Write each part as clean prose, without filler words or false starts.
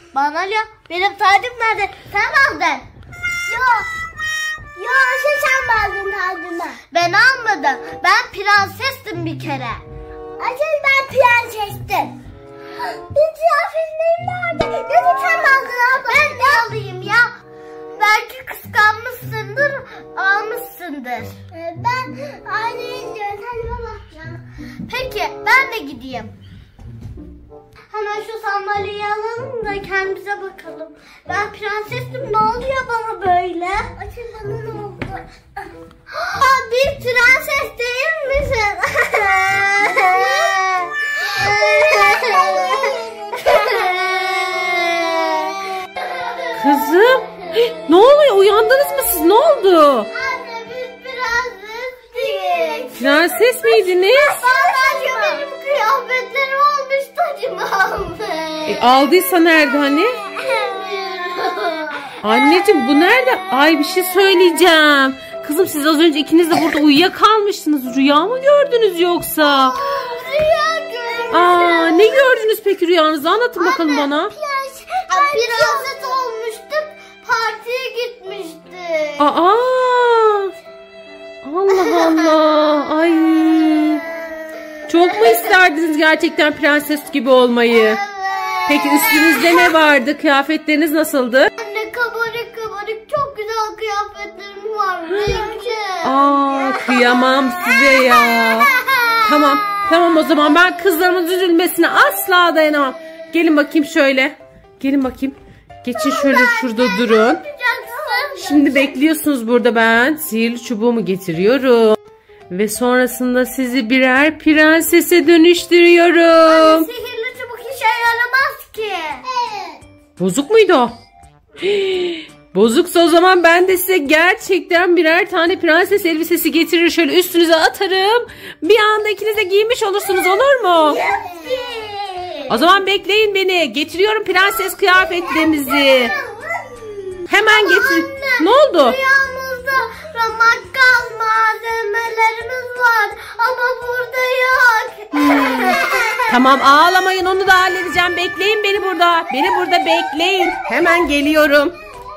Bana ya. Benim tacım nerede? Sen aldın. Yok. Yok sen aldın tacımı. Ben almadım. Ben prensestim bir kere. Asıl ben prensestim. Bir kıyafetlerim nerede? Nasıl sen aldın abla? Ben de alayım ya. Belki kıskanmışsındır, almışsındır. Ben aileye gidiyorum. Hadi baba. Peki ben de gideyim. Hemen şu sandalyeyi alalım da kendimize bakalım. Ben prensestim, ne oluyor bana böyle? Asıl bana ne oldu? Bir prenses değil misin? Kızım, ne oluyor? Uyandınız mı siz? Ne oldu? Anne biz prensestik. Prenses miydiniz? Vallahi benim kıyafetlerim olmuş, tacımı almış. Aldıysa nerede hani? Anneciğim bu nerede? Ay bir şey söyleyeceğim. Kızım siz az önce ikiniz de burada uyuyakalmıştınız. Rüya mı gördünüz yoksa? Rüya görmüşüm. Ne gördünüz peki rüyanızda? Anlatın bakalım bana. Prenses olmuştuk, partiye gitmiştik. Allah Allah. Ay. Çok mu isterdiniz gerçekten prenses gibi olmayı? Evet. Peki üstünüzde ne vardı? Kıyafetleriniz nasıldı? Anne kabarık kabarık çok güzel kıyafetlerim var. Renkli. Kıyamam size ya. Tamam o zaman ben kızlarımın üzülmesine asla dayanamam. Gelin bakayım şöyle. Gelin bakayım. Geçin şöyle şurada durun. Şimdi bekliyorsunuz burada, ben sihirli çubuğumu getiriyorum. Ve sonrasında sizi birer prensese dönüştürüyorum. Sihirli çubuk işe yaramaz ki. Evet. Bozuk muydu o? Bozuksa o zaman ben de size gerçekten birer tane prenses elbisesi getirir, şöyle üstünüze atarım. Bir anda ikiniz de giymiş olursunuz, olur mu? O zaman bekleyin beni. Getiriyorum prenses kıyafetlerimizi. Hemen getir. Ne oldu? Rüyamızda makyaj malzemelerimiz var ama burada yok. Tamam ağlamayın, onu da halledeceğim. Bekleyin beni burada. Beni burada bekleyin. Hemen geliyorum.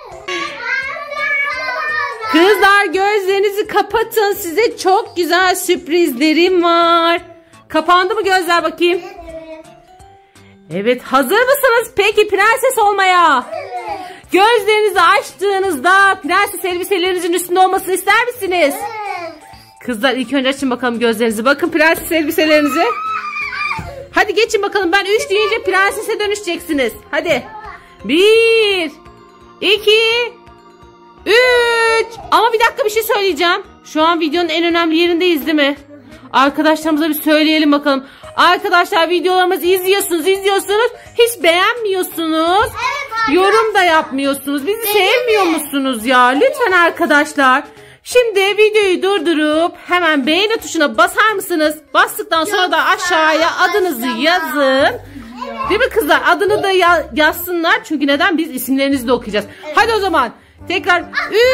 Kızlar gözlerinizi kapatın. Size çok güzel sürprizlerim var. Kapandı mı gözler bakayım? Evet, hazır mısınız peki prenses olmaya? Gözlerinizi açtığınızda prenses elbiselerinizin üstünde olmasını ister misiniz? Kızlar ilk önce açın bakalım gözlerinizi. Bakın prenses elbiselerinizi. Hadi geçin bakalım, ben 3 deyince prensese dönüşeceksiniz. Hadi. 1 2 3. Ama bir dakika, bir şey söyleyeceğim. Şu an videonun en önemli yerindeyiz değil mi? Arkadaşlarımıza bir söyleyelim bakalım. Arkadaşlar videolarımızı izliyorsunuz. Hiç beğenmiyorsunuz. Evet, yorum da yapmıyorsunuz. Bizi sevmiyor musunuz ya? Lütfen arkadaşlar. Şimdi videoyu durdurup hemen beğeni tuşuna basar mısınız? Bastıktan sonra da aşağıya adınızı yazın. Değil mi kızlar? Adını da yazsınlar. Çünkü neden? Biz isimlerinizi de okuyacağız. Hadi o zaman. Tekrar.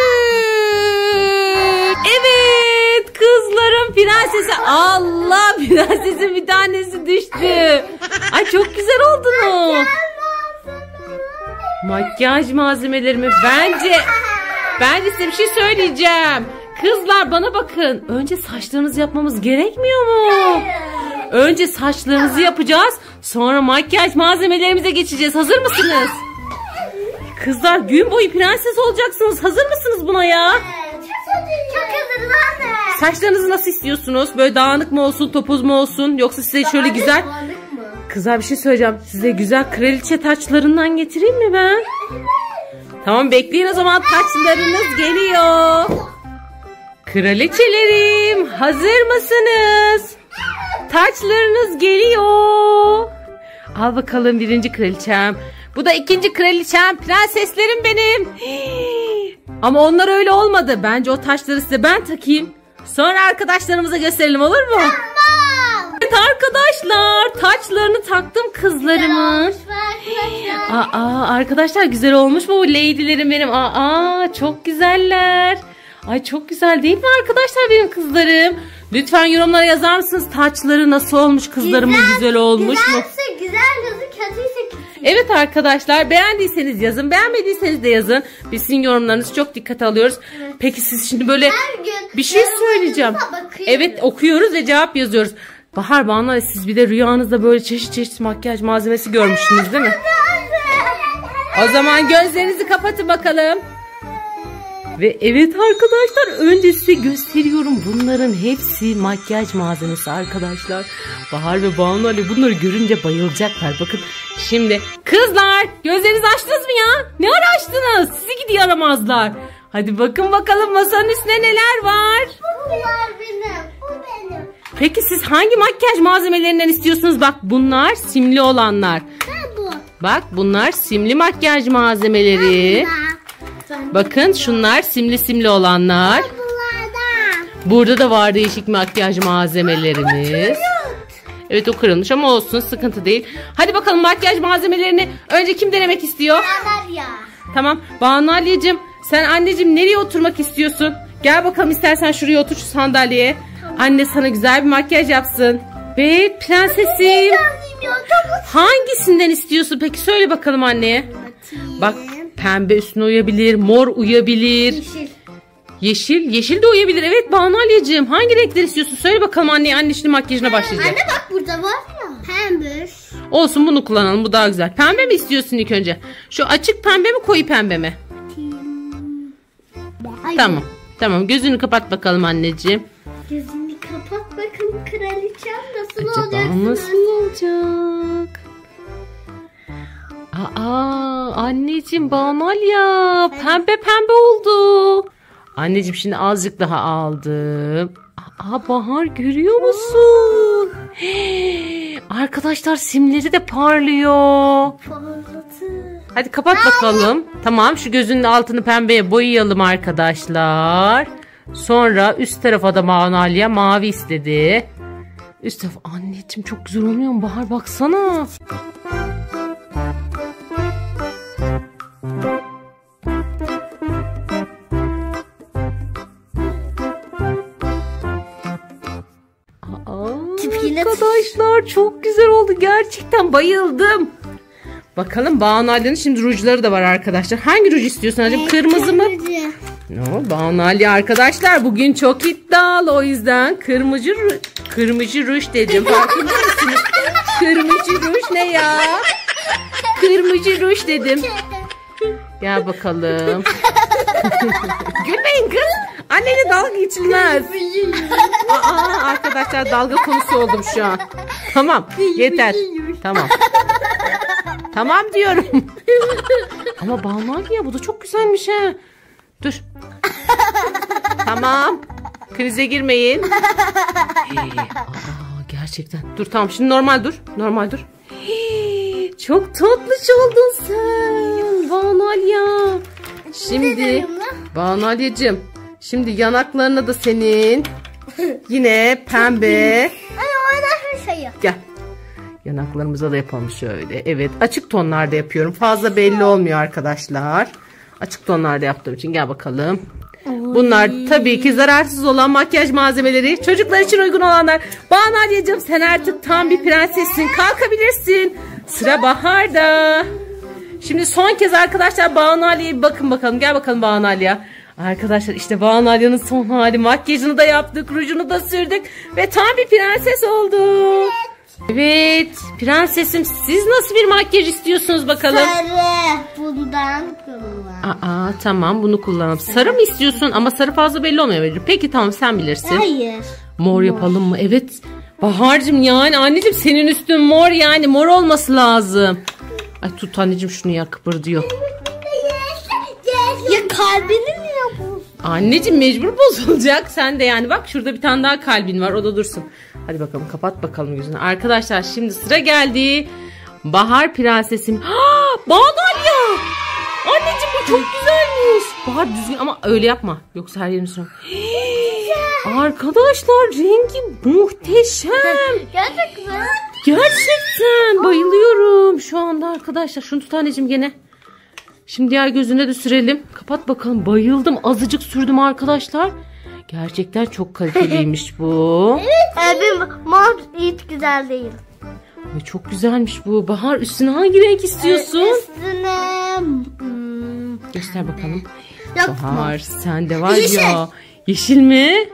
Evet. Kızların prensesi. Allah, prensesin bir tanesi düştü. Ay çok güzel oldunuz. Makyaj malzemelerimi bence size bir şey söyleyeceğim. Kızlar bana bakın. Önce saçlarınızı yapmamız gerekmiyor mu? Önce saçlarınızı yapacağız. Sonra makyaj malzemelerimize geçeceğiz. Hazır mısınız? Kızlar gün boyu prenses olacaksınız. Hazır mısınız buna ya? Çok hazırız anne. Saçlarınızı nasıl istiyorsunuz? Böyle dağınık mı olsun, topuz mu olsun? Yoksa size şöyle güzel... Kızlar bir şey söyleyeceğim. Size güzel kraliçe taçlarından getireyim mi ben? Tamam bekleyin o zaman, taçlarınız geliyor. Kraliçelerim hazır mısınız? Taçlarınız geliyor. Al bakalım birinci kraliçem. Bu da ikinci kraliçem. Prenseslerim benim. Ama onlar öyle olmadı. Bence o taçları size ben takayım. Sonra arkadaşlarımıza gösterelim, olur mu? Evet arkadaşlar, taçlarını taktım kızlarımın. Arkadaşlar güzel olmuş mu bu lady'lerim benim? Çok güzeller. Ay çok güzel değil mi arkadaşlar benim kızlarım? Lütfen yorumlara yazar mısınız? Taçları nasıl olmuş kızlarımın, güzel olmuş mu? Güzelse güzel yazın, kötüyse kötü. Evet arkadaşlar, beğendiyseniz yazın, beğenmediyseniz de yazın. Biz sizin yorumlarınızı çok dikkate alıyoruz. Evet. Peki siz şimdi böyle bir şey söyleyeceğim. Evet, okuyoruz ve cevap yazıyoruz. Bahar, Banu, siz bir de rüyanızda böyle çeşit çeşit makyaj malzemesi görmüştünüz değil mi? O zaman gözlerinizi kapatın bakalım. Ve evet arkadaşlar, önce size gösteriyorum. Bunların hepsi makyaj malzemesi arkadaşlar. Bahar ve Banu Ali bunları görünce bayılacaklar. Bakın şimdi kızlar, gözlerinizi açtınız mı ya? Ne ara açtınız? Sizi gidi yaramazlar. Hadi bakın bakalım masanın üstünde neler var? Bunlar benim. Bu benim. Peki siz hangi makyaj malzemelerinden istiyorsunuz? Bak bunlar simli olanlar. Bu. Bak bunlar simli makyaj malzemeleri. Bakın şunlar simli olanlar. Burada da var değişik makyaj malzemelerimiz. Evet, o kırılmış ama olsun, sıkıntı değil. Hadi bakalım, makyaj malzemelerini önce kim denemek istiyor? Ya. Tamam, Banu Aliyeciğim, sen anneciğim nereye oturmak istiyorsun? Gel bakalım, istersen şuraya otur, şu sandalyeye. Anne sana güzel bir makyaj yapsın. Ve prensesim, hangisinden istiyorsun peki, söyle bakalım anneye. Bak, pembe üstüne uyabilir, mor uyabilir. Yeşil de uyabilir. Evet Banu Aliyeciğim, hangi renkler istiyorsun? Söyle bakalım anneye, anne şimdi makyajına başlayacak. Anne bak, burada var ya. Pembe. Olsun, bunu kullanalım, bu daha güzel. Pembe mi istiyorsun ilk önce? Şu açık pembe mi, koyu pembe mi? Tamam, gözünü kapat bakalım anneciğim. Gözünü kapat bakalım, kraliçem nasıl Acaba olacaksın? nasıl olacak? Anneciğim, Banu Aliye pembe oldu. Anneciğim şimdi azıcık daha aldım. Bahar, görüyor musun? Arkadaşlar, simleri de parlıyor. Hadi kapat bakalım. Tamam, şu gözünün altını pembeye boyayalım arkadaşlar. Sonra üst tarafa da Banu Aliye mavi istedi. Üst taraf, anneciğim çok güzel olmuyor mu Bahar, baksana. Arkadaşlar çok güzel oldu, gerçekten bayıldım. Bakalım, Banu Aliye'nin şimdi rujları da var arkadaşlar. Hangi ruj istiyorsun acaba? Kırmızı mı? No, Banu Aliye arkadaşlar bugün çok iddialı, o yüzden kırmızı ruj dedim. Farkında mısınız? Kırmızı ruj ne ya? Kırmızı ruj dedim. Gel bakalım. Gülmeyin kız. Anneyle dalga geçilmez. Arkadaşlar, dalga konusu oldum şu an. Tamam, yeter. Tamam diyorum. Ama Banu Aliye, bu da çok güzelmiş ha. Dur. Tamam. Krize girmeyin. Gerçekten. Dur tamam, şimdi normal dur. Çok tatlış oldun sen Banu Aliye. Şimdi Banu Aliyeciğim, şimdi yanaklarına da senin yine pembe. Gel. Yanaklarımıza da yapalım şöyle. Evet, açık tonlarda yapıyorum. Fazla belli olmuyor arkadaşlar. Açık tonlarda yaptığım için gel bakalım. Bunlar tabii ki zararsız olan makyaj malzemeleri. Çocuklar için uygun olanlar. Banu Aliyeciğim, sen artık tam bir prensessin. Kalkabilirsin. Sıra Bahar'da. Şimdi son kez arkadaşlar Banu Aliye'ye bir bakın bakalım. Gel bakalım Banu Aliye. Arkadaşlar işte Banu Aliye'nin son hali. Makyajını da yaptık, rujunu da sürdük ve tam bir prenses oldu. Evet prensesim, siz nasıl bir makyaj istiyorsunuz bakalım? Sarı, bundan kullan. Tamam, bunu kullanalım. Sarı mı istiyorsun? Ama sarı fazla belli olmuyor. Peki tamam, sen bilirsin. Hayır. Mor yapalım mı? Evet. Bahar'cığım, yani anneciğim senin üstün mor, yani mor olması lazım. Ay tut anneciğim şunu ya, kıpırdıyor. Ya kalbini mi yapıyorsun? Anneciğim mecbur bozulacak. Sen de yani bak, şurada bir tane daha kalbin var, o da dursun. Hadi bakalım, kapat bakalım yüzünü. Arkadaşlar şimdi sıra geldi. Bahar prensesim. Banu Aliye. Anneciğim bu çok güzelmiş. Bahar düzgün ama öyle yapma. Yoksa her yerini sonra. Arkadaşlar rengi muhteşem. Gerçekten. Gerçekten bayılıyorum şu anda arkadaşlar. Şunu tut anneciğim gene. Şimdi diğer gözüne de sürelim. Kapat bakalım. Bayıldım. Azıcık sürdüm arkadaşlar. Gerçekten çok kaliteliymiş bu. Evet. Mor hiç güzel değil. Ay, çok güzelmiş bu. Bahar üstüne hangi renk istiyorsun? Üstüne... Göster bakalım. Yok, Bahar sen de var Yeşil. ya. Yeşil mi?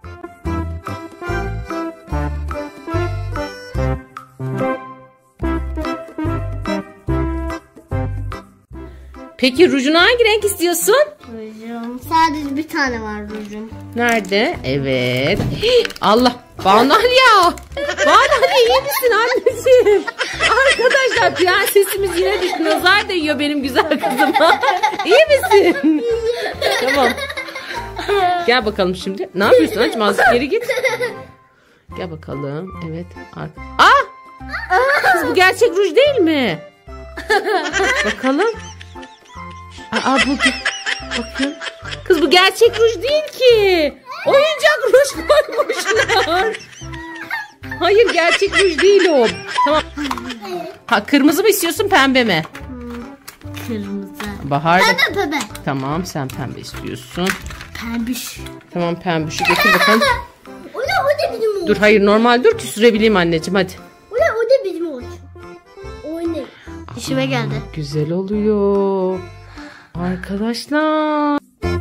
Peki rujunu hangi renk istiyorsun? Rujum. Sadece bir tane var rujum. Nerede? Evet. Hii, Allah. Banalya. Banalya iyi misin anneciğim? Arkadaşlar prensesimiz yine bir nazar değiyor benim güzel kızıma. İyi misin? Tamam. Gel bakalım şimdi. Ne yapıyorsun anneciğim? Azıcık geri git. Gel bakalım. Evet. Kız bu gerçek ruj değil mi? Bakalım. Bu bakayım. Kız bu gerçek ruj değil ki. Oyuncak ruj koymuşlar. Hayır gerçek ruj değil o. Tamam. Kırmızı mı istiyorsun pembe mi? Kırmızı. Bahar. Pembe. Tamam sen pembe istiyorsun. Pembiş. Tamam pembişi getir bakalım. O da bizim olsun. Dur hayır normal dur ki sürebileyim anneciğim hadi. O da bizim olsun. O ne? İşime geldi. Güzel oluyor. Arkadaşlar.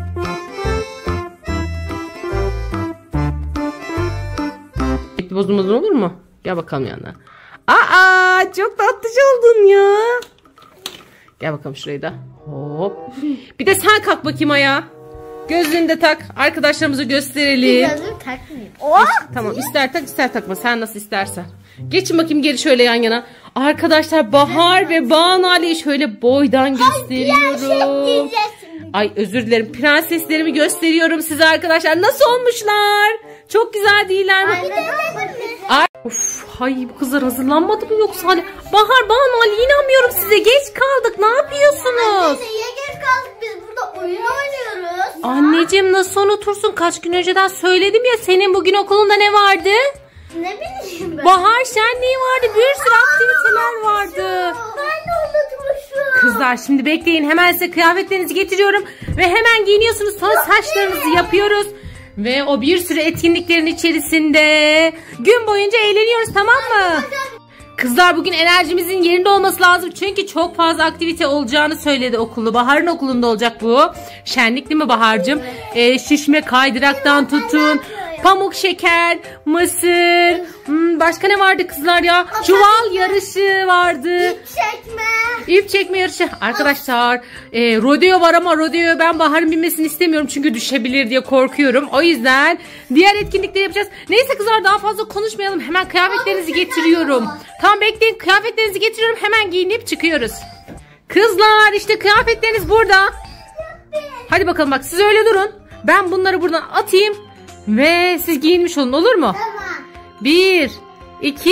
Bir bozulmazın olur mu? Gel bakalım yanına. Çok tatlış oldun ya. Gel bakalım şurayı da. Hop. Bir de sen kalk bakayım ayağa. Gözlüğünü de tak. Arkadaşlarımıza gösterelim. Gözüm takmayayım. Tamam ister tak ister takma. Sen nasıl istersen. Geçin bakayım geri şöyle yan yana. Arkadaşlar Bahar ve Banali'yi şöyle boydan gösteriyorum. Ay özür dilerim. Prenseslerimi gösteriyorum size arkadaşlar. Nasıl olmuşlar? Çok güzel değiller mi? Ay, hay bu kızlar hazırlanmadı mı yoksa hani? Bahar, Banali inanmıyorum size. Geç kaldık. Ne yapıyorsunuz? Niye geç kaldık? Biz burada oyun oynuyoruz. Anneciğim nasıl unutursun? Kaç gün önceden söyledim ya senin bugün okulunda ne vardı? Ne bileyim ben. Bahar şenliği vardı. Bir sürü aktiviteler vardı. Ben de unutmuşum. Kızlar şimdi bekleyin. Hemen size kıyafetlerinizi getiriyorum. Ve hemen giyiniyorsunuz. Sonra saçlarınızı yapıyoruz. Ve o bir sürü etkinliklerin içerisinde gün boyunca eğleniyoruz, tamam mı? Kızlar bugün enerjimizin yerinde olması lazım. Çünkü çok fazla aktivite olacağını söyledi okulda. Bahar'ın okulunda olacak bu. Şenlik değil mi Bahar'cığım? Şişme kaydıraktan tutun. Pamuk şeker, mısır. Başka ne vardı kızlar ya? Çuval yarışı vardı. Çekme. İp çekme yarışı. Arkadaşlar rodeo var ama rodeoya ben Bahar'ın binmesini istemiyorum. Çünkü düşebilir diye korkuyorum. O yüzden diğer etkinlikleri yapacağız. Neyse kızlar daha fazla konuşmayalım. Hemen kıyafetlerinizi getiriyorum. Tamam bekleyin, kıyafetlerinizi getiriyorum. Hemen giyinip çıkıyoruz. Kızlar işte kıyafetleriniz burada. Hadi bakalım bak siz öyle durun. Ben bunları buradan atayım. Ve siz giyinmiş olun, olur mu? Tamam. 1, 2,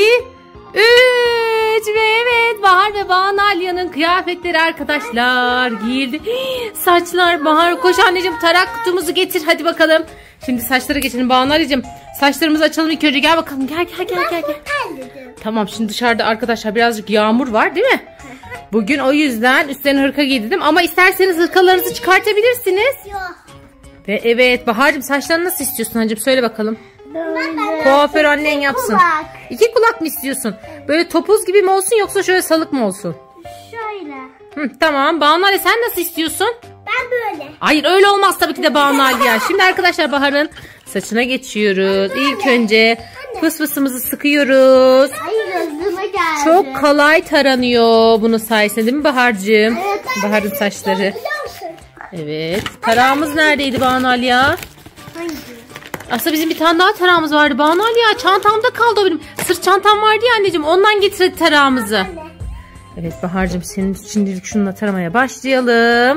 3 ve evet Bahar ve Banalya'nın kıyafetleri arkadaşlar giyildi. Saçlar Bahar koş anneciğim tarak kutumuzu getir hadi bakalım. Şimdi saçlara geçelim Banalya'cığım. Saçlarımızı açalım ilk önce, gel bakalım gel. Tamam şimdi dışarıda arkadaşlar birazcık yağmur var değil mi? Bugün o yüzden üstlerine hırka giydirdim ama isterseniz hırkalarınızı çıkartabilirsiniz. Yok. Ve evet Bahar'cığım saçlarını nasıl istiyorsun anneciğim söyle bakalım. Kuaför annen yapsın. Kulak. 2 kulak mı istiyorsun? Böyle topuz gibi mi olsun yoksa şöyle salık mı olsun? Şöyle. Tamam. Banali sen nasıl istiyorsun? Ben böyle. Hayır öyle olmaz tabii ki de Banali ya. Şimdi arkadaşlar Bahar'ın saçına geçiyoruz. İlk önce fısfısımızı sıkıyoruz. Hayır gözüme geldi. Çok kolay taranıyor bunun sayesinde değil mi Bahar'cığım? Evet, Bahar'ın saçları. Evet. Tarağımız neredeydi Banali ya? Hangi? Aslında bizim bir tane daha tarağımız vardı Banali ya. Çantamda kaldı o benim. Sırt çantam vardı ya anneciğim. Ondan getirdik tarağımızı. Evet Bahar'cığım senin şimdilik şununla taramaya başlayalım.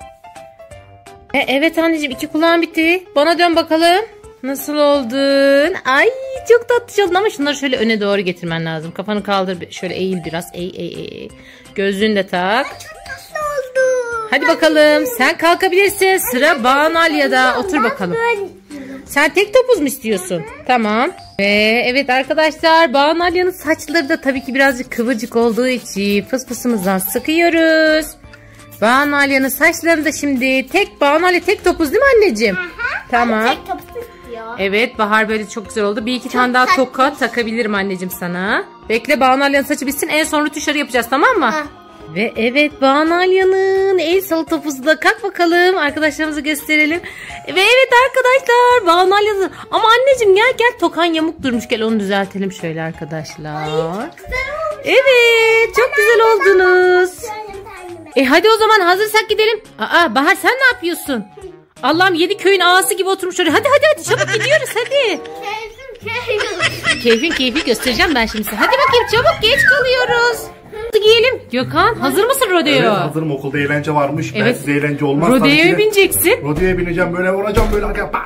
Evet anneciğim 2 kulağın bitti. Bana dön bakalım. Nasıl oldun? Ay çok tatlı oldun ama şunları şöyle öne doğru getirmen lazım. Kafanı kaldır. Şöyle eğil biraz. Eğ. Gözlüğünü de tak. Nasıl oldu? Hadi bakalım. Sen kalkabilirsin. Sıra Banalya'da. Otur bakalım. Sen tek topuz mu istiyorsun? Tamam. Ve evet arkadaşlar Banalya'nın saçları da tabii ki birazcık kıvırcık olduğu için fısfısımızdan sıkıyoruz. Banalya'nın saçlarını da şimdi Banalya tek topuz değil mi anneciğim? Tamam. Tek topuz istiyor. Evet Bahar böyle çok güzel oldu. Bir iki tane daha toka takabilirim anneciğim sana. Bekle, Banu Alya'nın saçı bitsin, en son rötuşları yapacağız, tamam mı? Ha. Ve evet, Banu Alya'nın el salatopuzu da, kalk bakalım arkadaşlarımıza gösterelim. Ve evet arkadaşlar, Banu Alya'nın, ama anneciğim gel tokan yamuk durmuş, gel onu düzeltelim şöyle arkadaşlar. Evet, çok güzel oldunuz. Hadi o zaman hazırsak gidelim. Bahar, sen ne yapıyorsun? Allah'ım, 7 köyün ağası gibi oturmuş oraya. Hadi çabuk gidiyoruz hadi. Keyfin göstereceğim ben şimdi size. Hadi bakayım, çabuk, geç kalıyoruz. Hadi giyelim. Gökhan, hazır mısın rodeo? Evet, hazırım, okulda eğlence varmış. Evet. Ben size eğlence olmaz. Rodeo'ya bineceksin. Rodeo'ya bineceğim, böyle vuracağım böyle.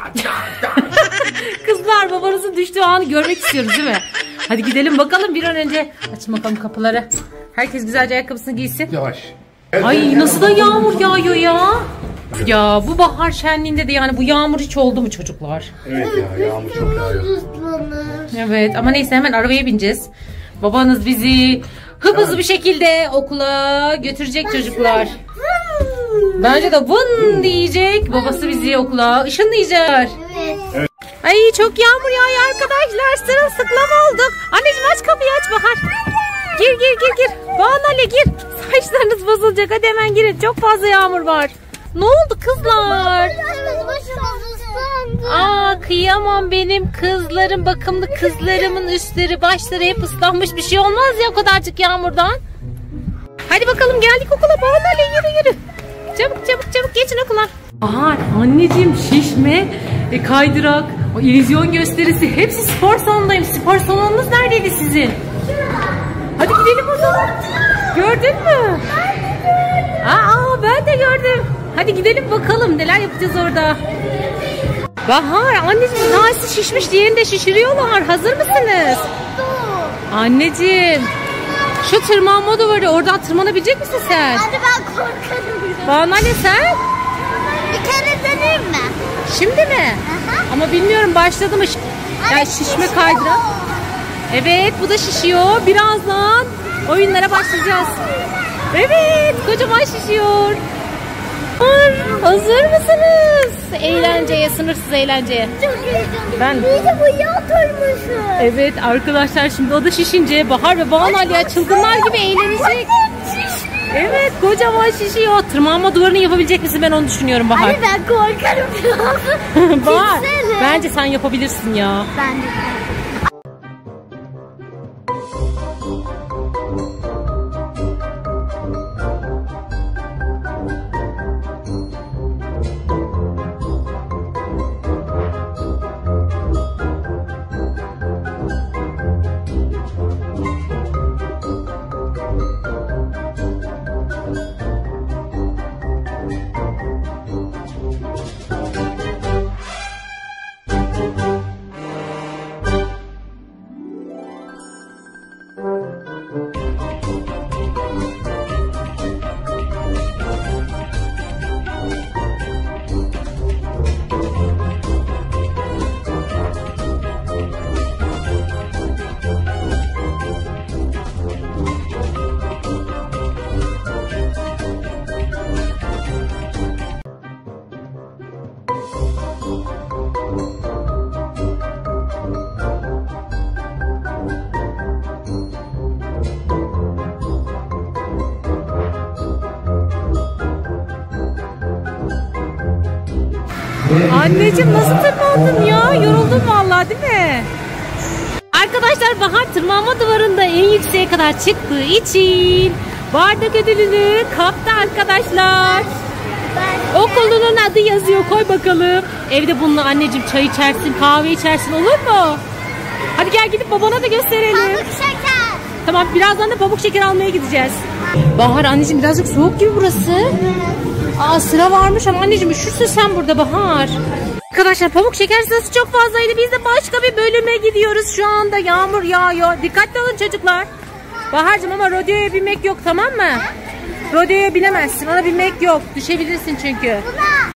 Kızlar, babanızın düştüğü anı görmek istiyoruz değil mi? Hadi gidelim bakalım bir an önce. Açın bakalım kapıları. Herkes güzelce ayakkabısını giysin. Yavaş. Ay, nasıl da yağmur yağıyor ya. Ya bu bahar şenliğinde de yani bu yağmur hiç oldu mu çocuklar? Evet ya, yağmur çok yağıyor. Evet ama neyse, hemen arabaya bineceğiz. Babanız bizi hızlı bir şekilde okula götürecek çocuklar. Bence de vın diyecek. Babası bizi okula ışınlayacak. Evet. Ay, çok yağmur yağıyor arkadaşlar. Sırılsıklam olduk. Anneciğim, aç kapıyı, aç Bahar. Gir. Banu Ali, gir. Saçlarınız bozulacak, hadi hemen girin. Çok fazla yağmur var. Ne oldu kızlar? Kıyamam benim kızlarım, bakımlı kızlarımın üstleri başları hep ıslanmış, bir şey olmaz ya o kadarcık yağmurdan. Hadi bakalım, geldik okula. Banu Ali, yürü. Çabuk geçin okula. Anneciğim, şişme, kaydırak, o illüzyon gösterisi, hepsi spor salonundayım. Spor salonunuz neredeydi sizin? Hadi gidelim o zaman. Gördün mü? Ben de gördüm. Hadi gidelim bakalım neler yapacağız orada. Bahar, anneciğim, tanesi şişmiş, diğerini de şişiriyorlar. Hazır mısınız? Anneciğim, şu tırmanma duvarı, oradan tırmanabilecek misin sen? Hadi, ben korkarım. Banu Ali, sen? Bir kere deneyim mi? Şimdi mi? Ama bilmiyorum, başladı mı? Yani şişme kaydırak. Evet, bu da şişiyor. Birazdan oyunlara başlayacağız. Evet, kocaman şişiyor. Hazır mısınız? Eğlenceye, sınırsız eğlenceye. Çok heyecanlıyım. Ben... Bir de bu oturmuşum. Evet arkadaşlar, şimdi o da şişince Bahar ve Banu Ali çılgınlar gibi eğlenecek. Evet, kocaman şişiyor. Tırmanma duvarını yapabilecek misin, ben onu düşünüyorum Bahar. Anne, ben korkarım biraz. Bahar, bence sen yapabilirsin ya. Ben de. Anneciğim, nasıl tırmandın ya? Yoruldun vallahi, değil mi? Arkadaşlar, Bahar tırmanma duvarında en yükseğe kadar çıktığı için bardak ödülünü kaptı arkadaşlar. Okulunun adı yazıyor, koy bakalım. Evde bununla anneciğim çay içersin, kahve içersin, olur mu? Hadi gel, gidip babana da gösterelim. Pamuk şeker. Tamam, birazdan da pamuk şeker almaya gideceğiz. Bahar, anneciğim birazcık soğuk gibi burası. Sıra varmış ama anneciğim, üşürsün sen burada Bahar. Arkadaşlar, pamuk şeker sırası çok fazlaydı. Biz de başka bir bölüme gidiyoruz şu anda. Yağmur yağıyor. Dikkatli olun çocuklar. Bahar'cığım, ama rodeoya binmek yok, tamam mı? Rodeoya binemezsin. Ona binmek yok. Düşebilirsin çünkü.